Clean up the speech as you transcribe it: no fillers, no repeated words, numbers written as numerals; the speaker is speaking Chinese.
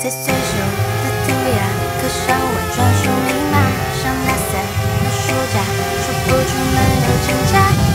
随手的涂鸦，刻上我专属密码，像拉塞和书架，说不出没有真假。